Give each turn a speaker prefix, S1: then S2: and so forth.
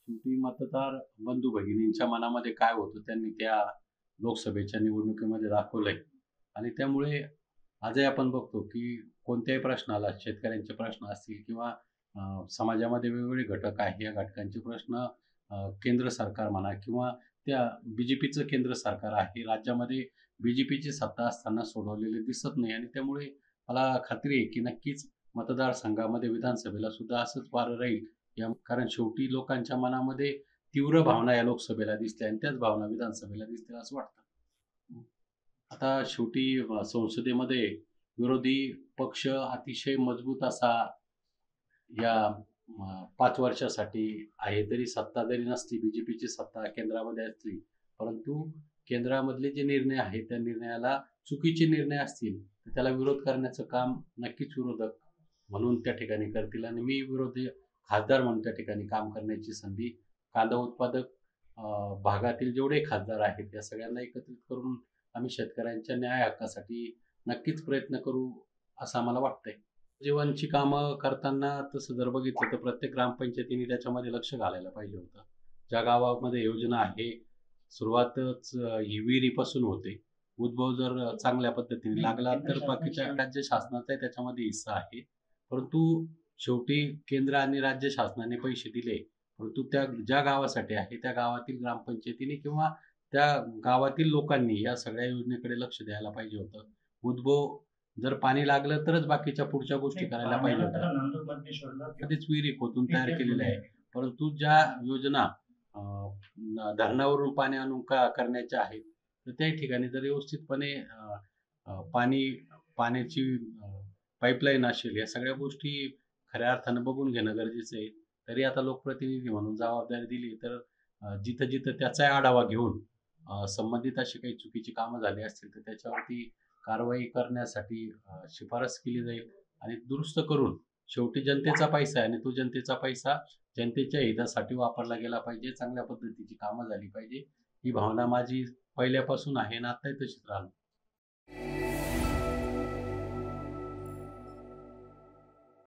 S1: शेवटी मतदार बंधू भगिनींच्या मनामध्ये काय होतं त्यांनी त्या लोकसभेच्या निवडणुकीमध्ये दाखवलंय. आणि त्यामुळे आजही आपण बघतो की कोणत्याही प्रश्नाला शेतकऱ्यांचे प्रश्न असतील किंवा समाजामध्ये वेगवेगळे घटक आहे, या घटकांचे प्रश्न केंद्र सरकार म्हणा किंवा त्या बीजेपीचं केंद्र सरकार आहे राज्यामध्ये बीजेपीची सत्ता असताना सोडवलेले दिसत नाही. आणि त्यामुळे मला खात्री आहे की नक्कीच मतदारसंघामध्ये विधानसभेला सुद्धा असंच वारं राहील. कारण शेवटी लोकांच्या मनामध्ये तीव्र भावना या लोकसभेला दिसल्या आणि त्याच भावना विधानसभेला दिसतील असं वाटतं. आता शेवटी संसदेमध्ये विरोधी पक्ष अतिशय मजबूत असा या 5 वर्षासाठी आहे. तरी सत्ता जरी नसली, बीजेपीची सत्ता केंद्रामध्ये असली, परंतु केंद्रामधले जे निर्णय आहेत, त्या निर्णयाला चुकीचे निर्णय असतील, तर त्याला विरोध करण्याचं काम नक्कीच विरोधक म्हणून त्या ठिकाणी करतील. आणि मी विरोधी खासदार म्हणून त्या ठिकाणी काम करण्याची संधी कांदा उत्पादक भागातील जेवढे खासदार आहेत, त्या सगळ्यांना एकत्रित करून आम्ही शेतकऱ्यांच्या न्याय हक्कासाठी नक्कीच प्रयत्न करू, असं आम्हाला वाटतंय. जीवनची कामं करताना तसं जर बघितलं तर प्रत्येक ग्रामपंचायतीने त्याच्यामध्ये लक्ष घालायला पाहिजे होतं. ज्या गावामध्ये योजना आहे, सुरुवातच ही विहिरीपासून होते. उद्भव जर चांगल्या पद्धतीने लागला तर बाकीच्या राज्य शासनाचाही त्याच्यामध्ये हिस्सा आहे. परंतु शेवटी केंद्र आणि राज्य शासनाने पैसे दिले, परंतु त्या ज्या गावासाठी आहे, त्या गावातील ग्रामपंचायतीने किंवा त्या गावातील लोकांनी या सगळ्या योजनेकडे लक्ष द्यायला पाहिजे होतं. उद्भव जर पाणी लागलं तरच बाकीच्या पुढच्या गोष्टी करायला पाहिजे होत्या. कधीच विहिरी खोदून तयार केलेल्या आहे. परंतु ज्या योजना धरणावरून पाणी आणून करण्याच्या आहेत, तर त्या ठिकाणी जर व्यवस्थितपणे पाण्याची पाईपलाईन असेल, या सगळ्या गोष्टी खऱ्या अर्थानं बघून घेणं गरजेचं आहे. तरी आता लोकप्रतिनिधी म्हणून जबाबदारी दिली तर जिथं-जिथं त्याचाही आढावा घेऊन संबंधित अशी काही चुकीची कामं झाली असतील, तर त्याच्यावरती कारवाई करण्यासाठी शिफारस केली जाईल आणि दुरुस्त करून शेवटी जनतेचा पैसा आहे आणि तो जनतेचा पैसा जनतेच्या हितासाठी वापरला गेला पाहिजे. चांगल्या पद्धतीची कामं झाली पाहिजे. ही भावना माझी पहिल्यापासून आहे आणि आत्ताही तशीच राहणार.